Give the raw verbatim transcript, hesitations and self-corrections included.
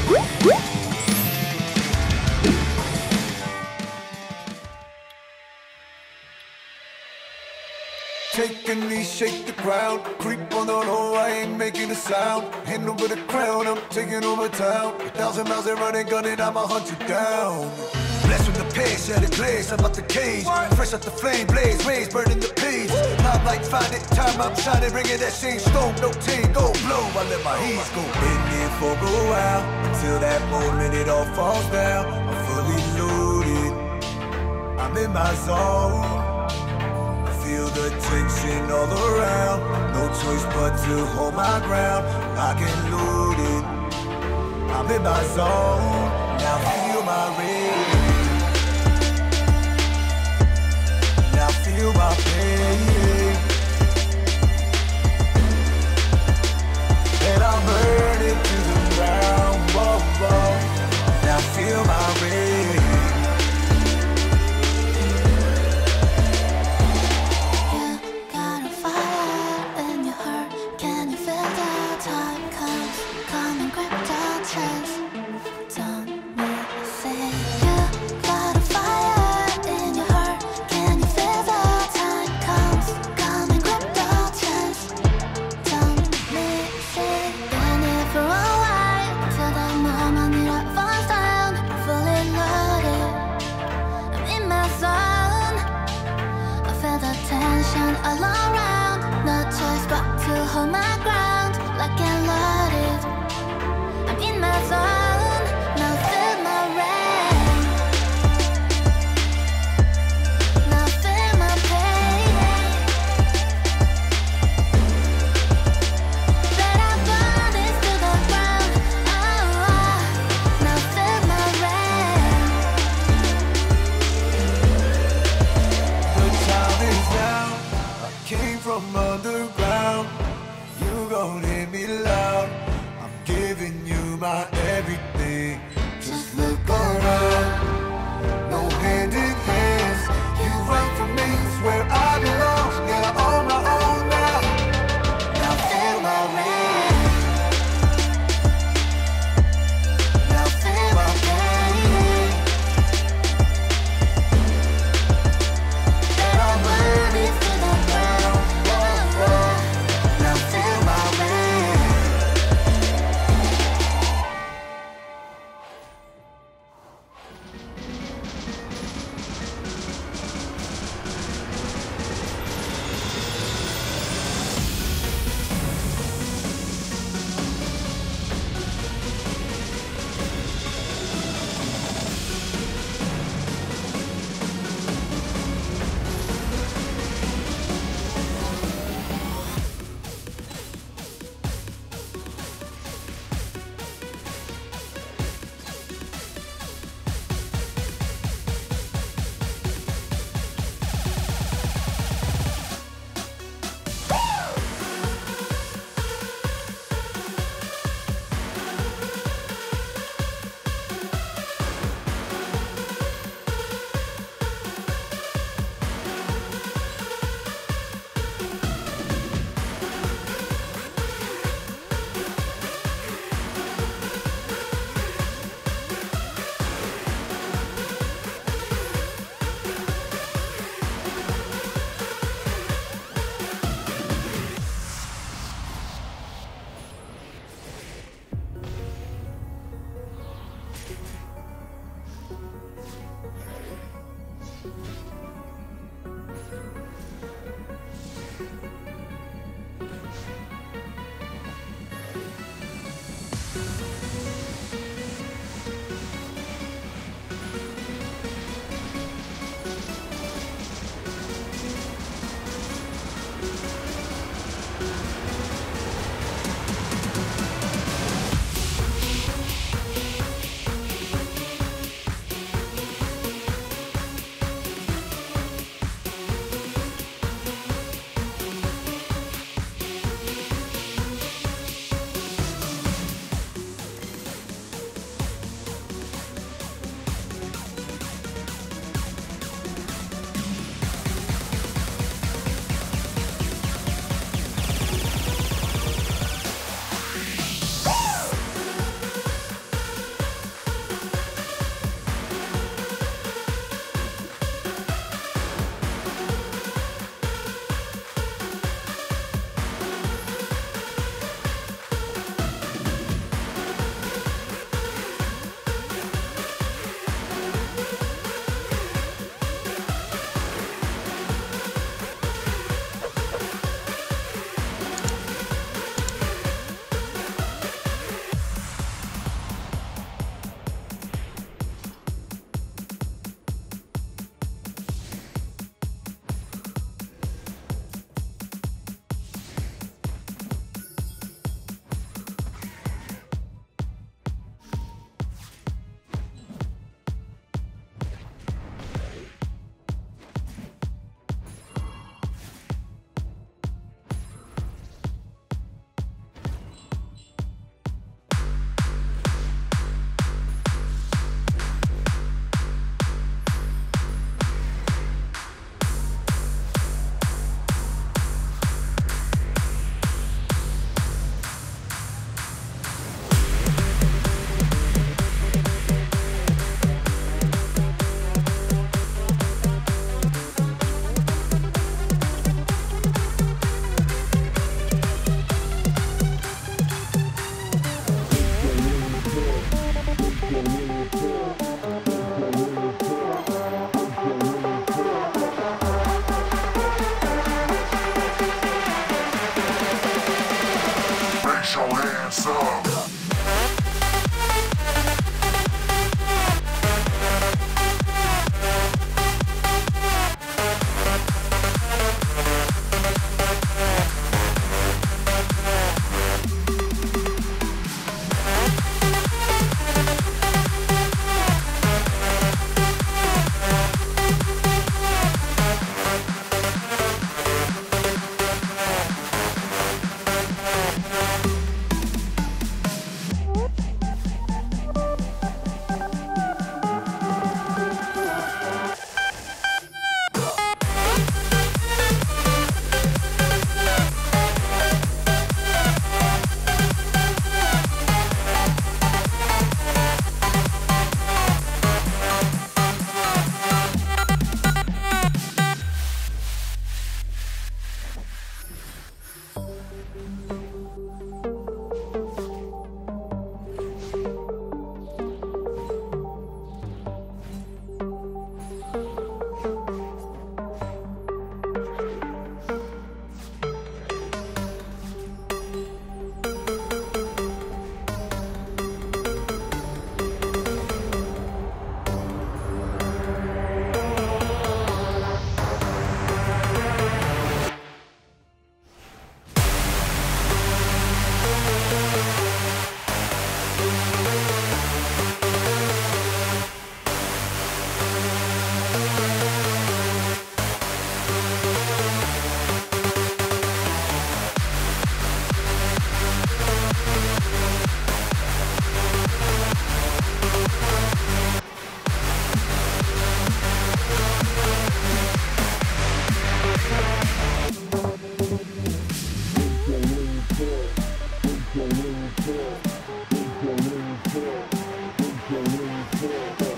Take a knee, shake the ground. Creep on the low, I ain't making a sound. Hand over the crown, I'm taking over town. A thousand miles and running, gunning, I'ma hunt you down. Blessed with the pace, yeah, the glaze, I'm out the cage. Fresh out the flame, blaze, rays, burning the page. Pop like find it, time I'm shining, bringing that same stone. No team, go blow, I let my heat go. Been there for a while, until that moment it all falls down. I'm fully loaded, I'm in my zone. Feel the tension all around. No choice but to hold my ground. I can load it, I'm in my zone. Now feel my rage, now feel my pain, and I'm burning to the ground. Whoa, whoa. Now feel my rage. All around, no choice but to hold my ground. Like I love it, I'm in my zone. Now feel my rain, now feel my pain, that I burn it to the ground. Oh, oh. Now feel my rain. The time is now. Came from underground, you gon' hit me loud. I'm giving you my everything. Just look around, no hand in hands. You run from me, it's where I belong. Yeah, I'm on my own now. Now feel my rain, now feel my pain, that I'm burning to the ground. Now feel my rain. Your wings fall, your wings fall, your wings fall.